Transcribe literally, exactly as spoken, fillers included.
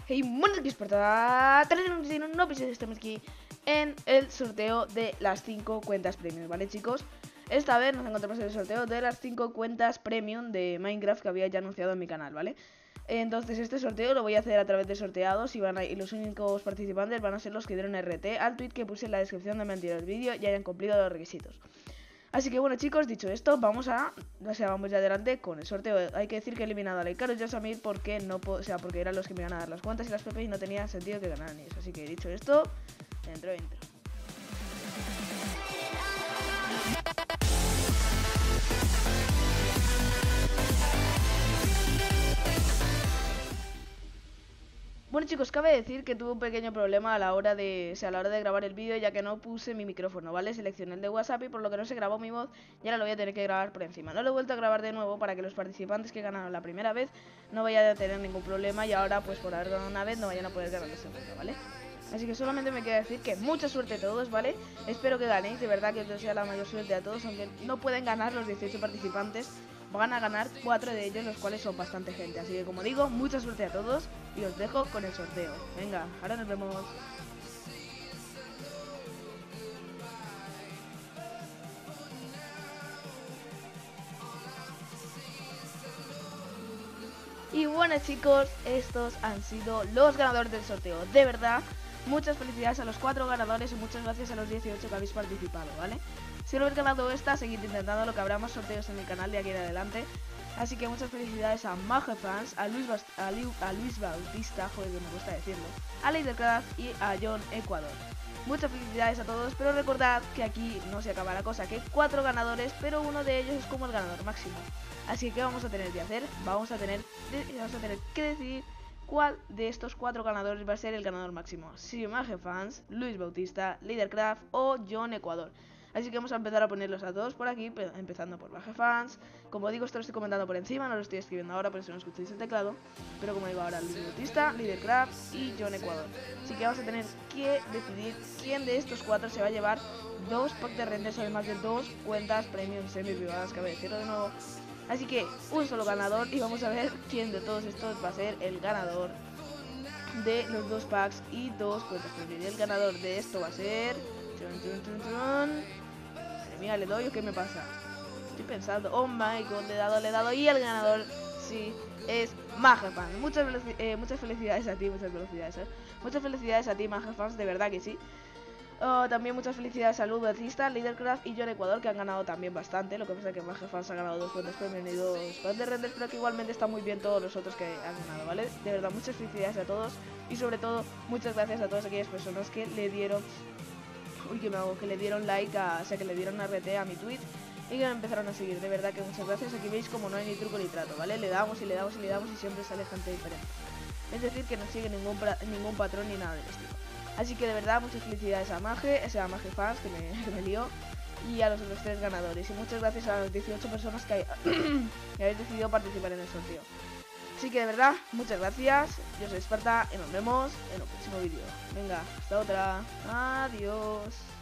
Hey, buenos días, Esparta. No pienses, estamos aquí en el sorteo de las cinco cuentas premium, ¿vale, chicos? Esta vez nos encontramos en el sorteo de las cinco cuentas premium de Minecraft que había ya anunciado en mi canal, ¿vale? Entonces este sorteo lo voy a hacer a través de sorteados y, van a, y los únicos participantes van a ser los que dieron R T al tweet que puse en la descripción de mi anterior vídeo y hayan cumplido los requisitos. Así que bueno, chicos, dicho esto, vamos a, o sea, vamos ya adelante con el sorteo. Hay que decir que he eliminado a Leicaro y a Samir porque no puedo, o sea, porque eran los que me iban a dar las cuentas y las P P y no tenía sentido que ganaran ellos. Así que dicho esto, dentro dentro. Bueno, chicos, cabe decir que tuve un pequeño problema a la hora de, o sea, a la hora de grabar el vídeo, ya que no puse mi micrófono, ¿vale? Seleccioné el de WhatsApp y por lo que no se grabó mi voz y ahora lo voy a tener que grabar por encima. No lo he vuelto a grabar de nuevo para que los participantes que ganaron la primera vez no vayan a tener ningún problema y ahora, pues por haber ganado una vez, no vayan a poder ganar la segunda, ¿vale? Así que solamente me queda decir que mucha suerte a todos, ¿vale? Espero que ganéis, de verdad que os deseo la mayor suerte a todos, aunque no pueden ganar los dieciocho participantes. Van a ganar cuatro de ellos, los cuales son bastante gente. Así que como digo, mucha suerte a todos y os dejo con el sorteo. Venga, ahora nos vemos. Y bueno, chicos, estos han sido los ganadores del sorteo. De verdad, muchas felicidades a los cuatro ganadores y muchas gracias a los dieciocho que habéis participado, ¿vale? Si no habéis ganado esta, seguid intentando, lo que habrá más sorteos en mi canal de aquí en adelante. Así que muchas felicidades a Magefans, a Luis, Bast a, Liu a Luis Bautista, joder que me gusta decirlo, a Leadercraft y a John Ecuador. Muchas felicidades a todos, pero recordad que aquí no se acaba la cosa, que hay cuatro ganadores, pero uno de ellos es como el ganador máximo. Así que vamos a tener que hacer, vamos a tener, vamos a tener que decidir cuál de estos cuatro ganadores va a ser el ganador máximo. Si Magefans, Luis Bautista, Leadercraft o John Ecuador. Así que vamos a empezar a ponerlos a todos por aquí, empezando por Magefans. Como digo, esto lo estoy comentando por encima, no lo estoy escribiendo ahora, por eso no escucháis el teclado. Pero como digo ahora, Luis Bautista, Leadercraft y John Ecuador. Así que vamos a tener que decidir quién de estos cuatro se va a llevar dos packs de renders, además de dos cuentas premium semi-privadas, cabe decirlo de nuevo. Así que un solo ganador y vamos a ver quién de todos estos va a ser el ganador de los dos packs y dos cuentas premium. Y el ganador de esto va a ser... Chun, chun, chun, chun. Mira, ¿le doy o qué me pasa? Estoy pensando. Oh my god, le he dado, le he dado. Y el ganador, sí, es Magefans. Muchas, eh, muchas felicidades a ti, muchas felicidades. ¿eh? Muchas felicidades a ti, Magefans, de verdad que sí. Uh, también muchas felicidades a Luis Bautista, Leadercraft y John Ecuador, que han ganado también bastante. Lo que pasa es que Magefans ha ganado dos cuentas premium y dos packs de renders, pero que igualmente están muy bien todos los otros que han ganado, ¿vale? De verdad, muchas felicidades a todos. Y sobre todo, muchas gracias a todas aquellas personas que le dieron... Uy, que me hago, que le dieron like, a, o sea, que le dieron R T a mi tweet y que me empezaron a seguir. De verdad que muchas gracias. Aquí veis como no hay ni truco ni trato, ¿vale? Le damos y le damos y le damos y siempre sale gente diferente. Es decir, que no sigue ningún, ningún patrón ni nada del estilo. Así que de verdad, muchas felicidades a Mage, o sea, a Magefans, que me, que me lió, y a los otros tres ganadores. Y muchas gracias a las dieciocho personas que, hay, que habéis decidido participar en el sorteo. Así que de verdad, muchas gracias. Yo soy Esparta y nos vemos en el próximo vídeo. Venga, hasta otra. Adiós.